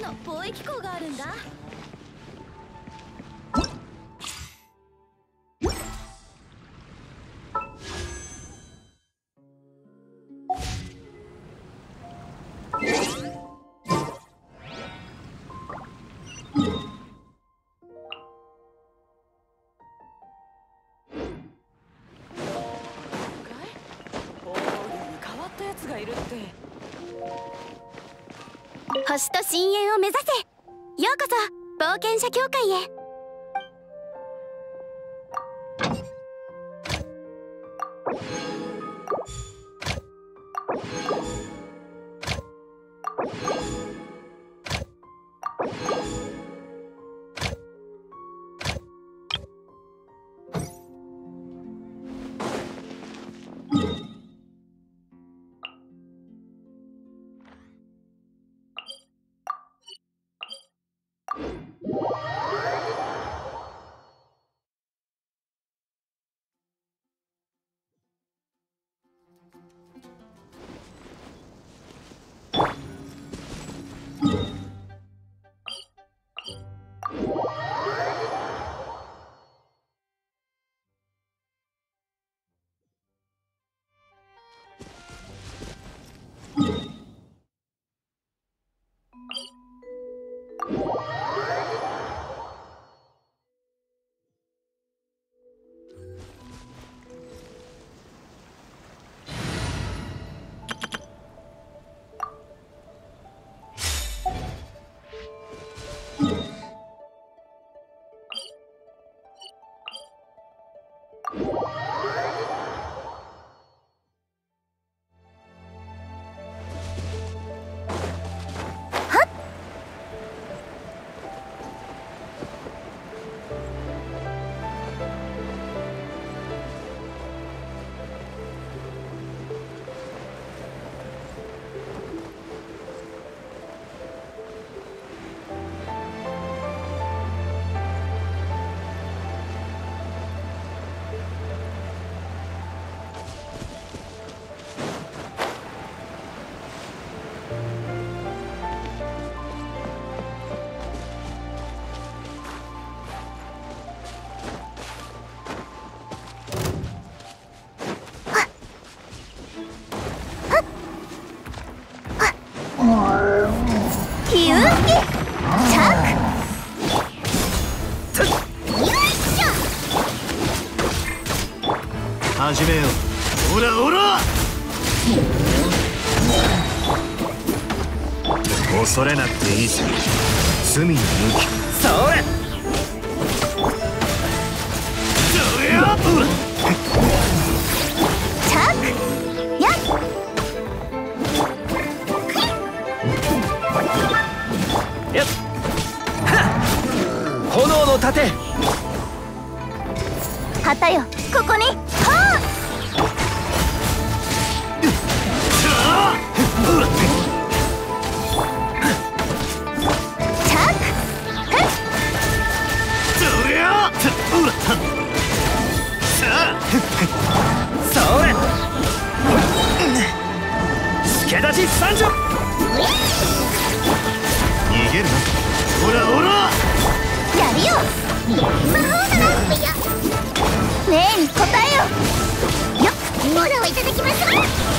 の貿易港があるんだ。星と深淵を目指せ。ようこそ冒険者協会へ。 始めよう。オラオラ、恐れなくていいさ。罪の向き。それそれやチャックやっやっ炎の盾。 旗よ、ここに。はあ、 それ助立ち参上。 逃げるな。オラオラ、 やるよ。魔法だな。ねえに答えよ。よっ、オラをいただきます。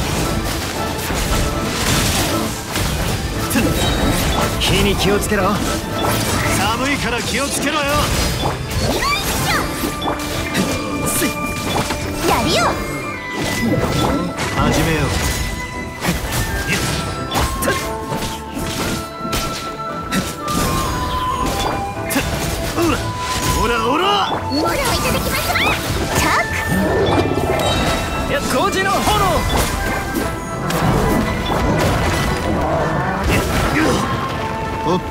火に気をつけろ。 寒いから気をつけろよ。 やるよ。 始めよう。オラオラ、 オラをいただきます。チャック。 いや、5時の炎。 おっと、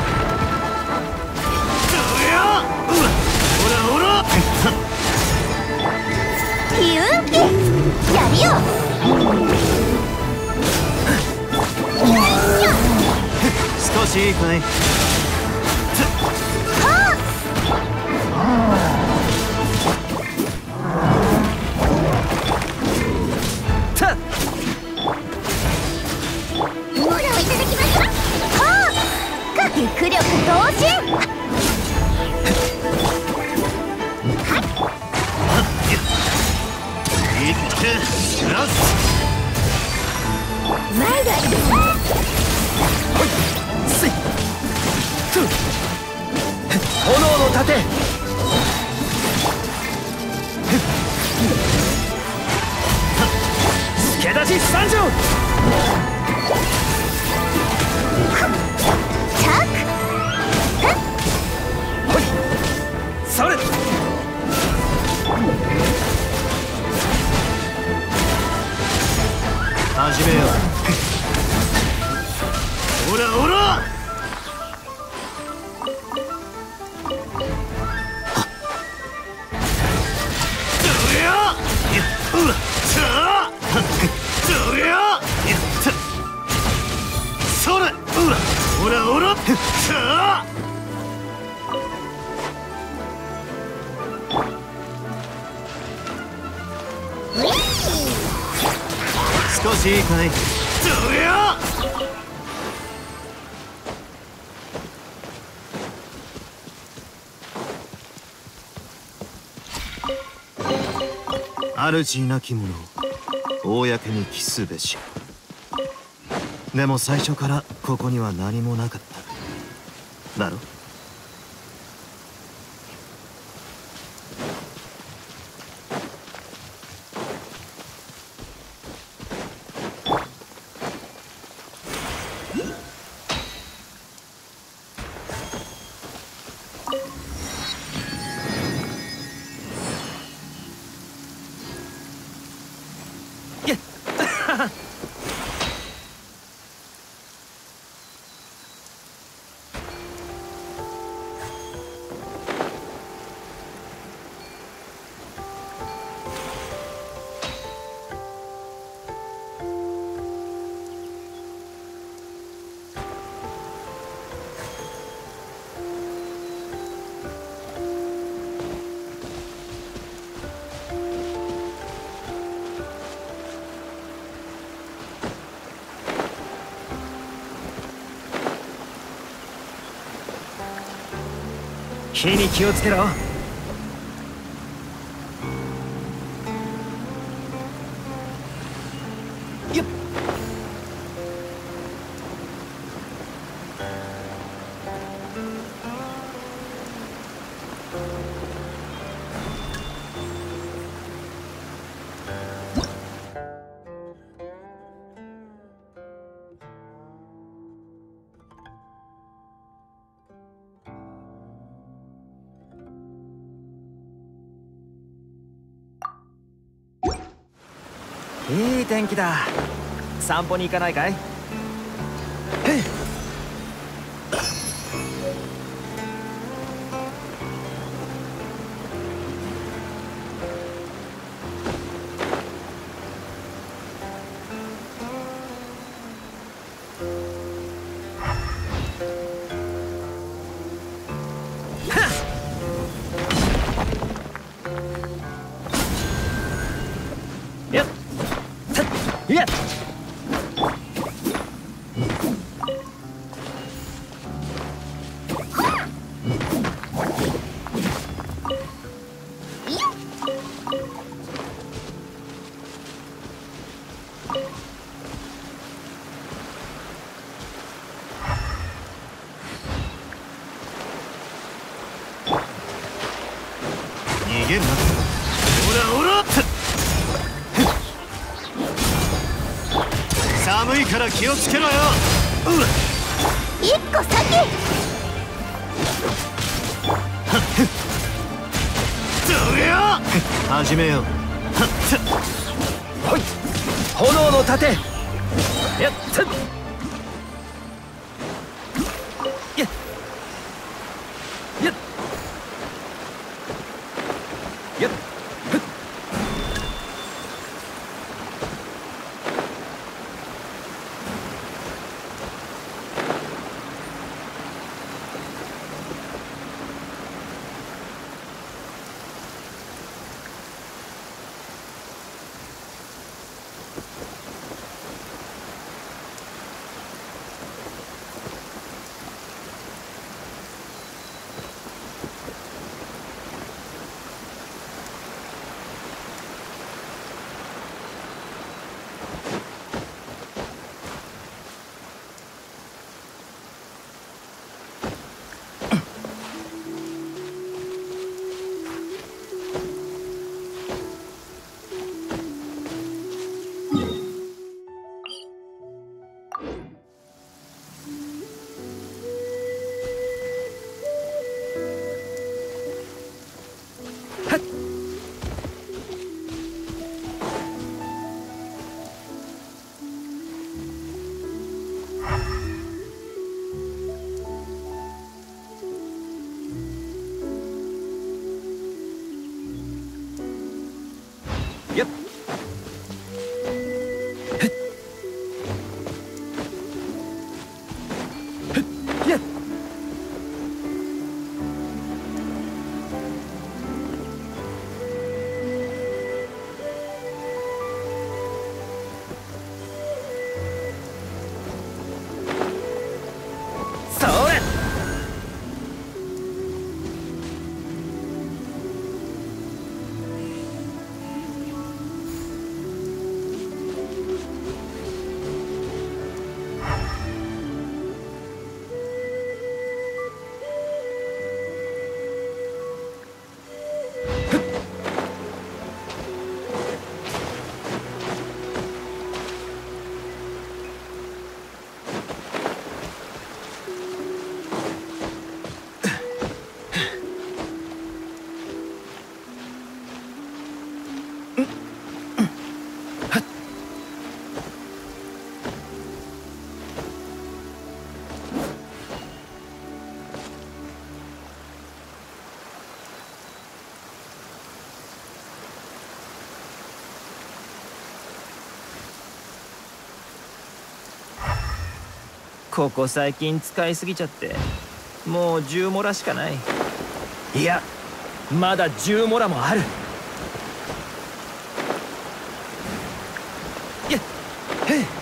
オラオラ、 ヒューピ、やるよ。 少しいいかい。 オラをいただきます。はあ、かっ炎の盾助立ち参上チャックほいそれ始めよう。おらおら少しいいかい。主なき者を公に帰すべし。でも最初からここには何もなかっただろ。 火に気をつけろ。よっいい天気だ。散歩に行かないかい？へい。いや逃げんな。おらおら寒いから気をつけろよ。 一個先。 始めよう。 ほい炎の盾やったっやっやっやっここ最近使いすぎちゃってもう10モラしかない。いやまだ10モラもある。いやへっ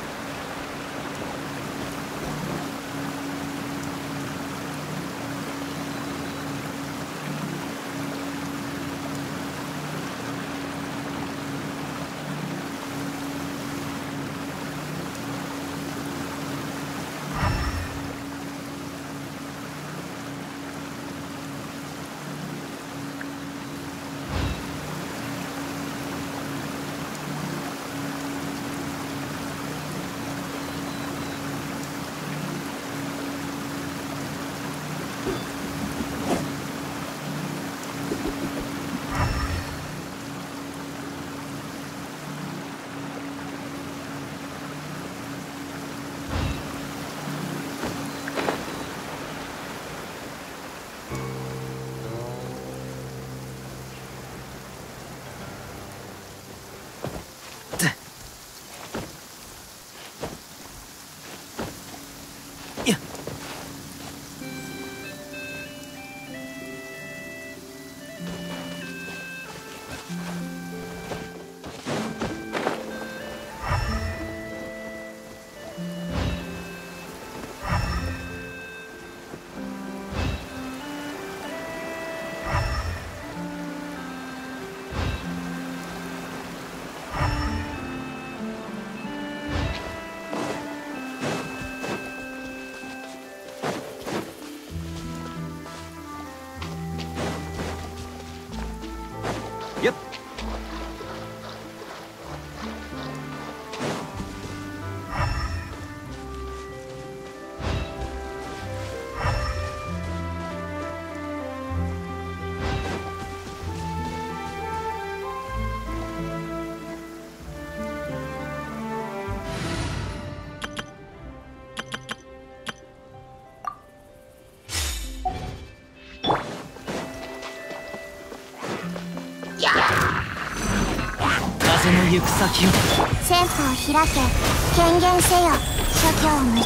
風の行く先を。 戦法を開け、権限せよ。諸教無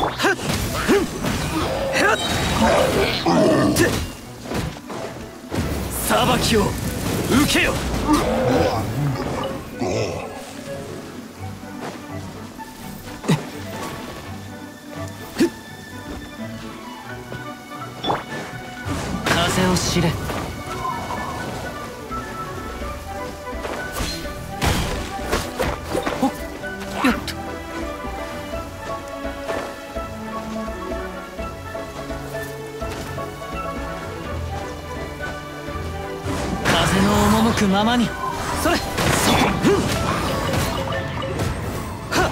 裁きを受けよ。風を知れ。やっと風の赴くままに。それそこ。はっ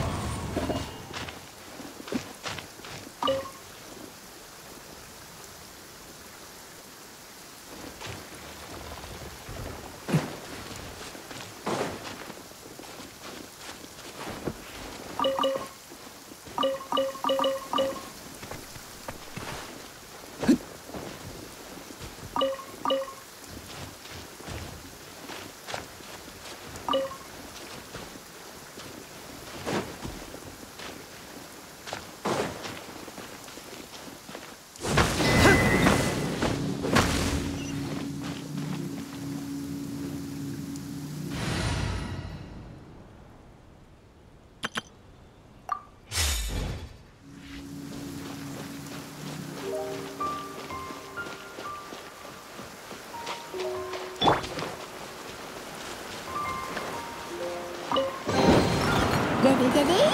デリデリ。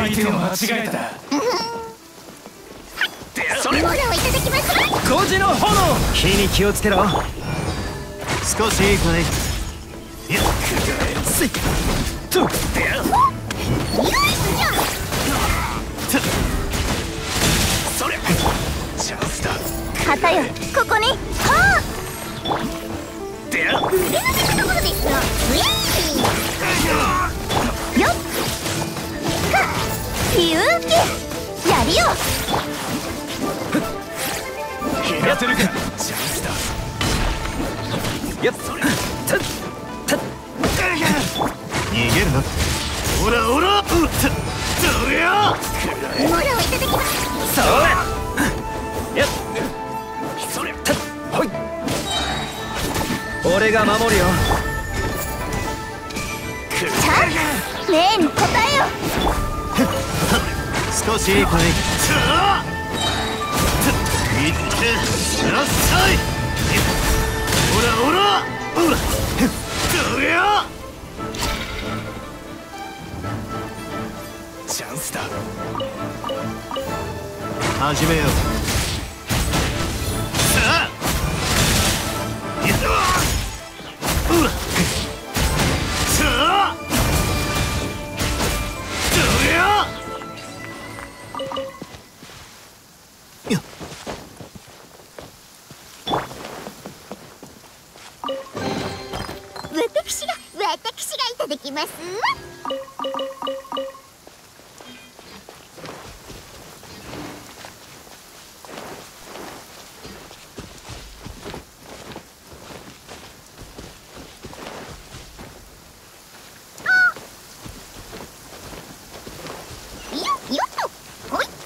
相手を間違えた。 モラをいただきます。 5時の炎、火に気をつけろ。 少しいいかい。いやせいとよいしょ。 それチャンスだ。 旗よ、ここに。はあ、 でや腕の出るところですよ。ウェイよっか自由気やるよ。 やってるか。チャンスだ。 やったった逃げるな。オラオラ。どりゃ。 モラをいただきます。 それやっそれたっほい。俺が守るよ。 さあ、ねえに答えよ。 少しいいかい。いってらっしゃい。オラオラ。どりゃ。 チャンスだ。 始めよう。さあ。いった。さあ。どりゃ。よっ。 私がいただきます。よっとほい。